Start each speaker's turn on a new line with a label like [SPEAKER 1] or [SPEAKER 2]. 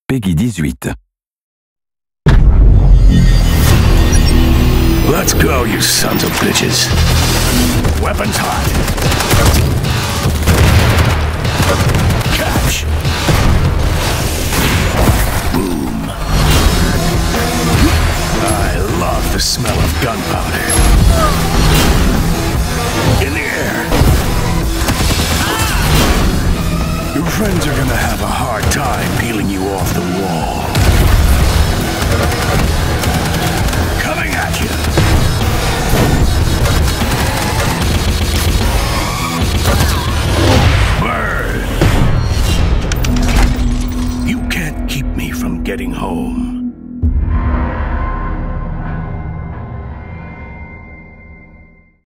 [SPEAKER 1] Peggy 18.
[SPEAKER 2] Let's go, you sons of bitches. Weapons hot. Catch. Boom. I love the smell of gunpowder. In the air. Your friends are gonna have a hard time peeling you off the wall.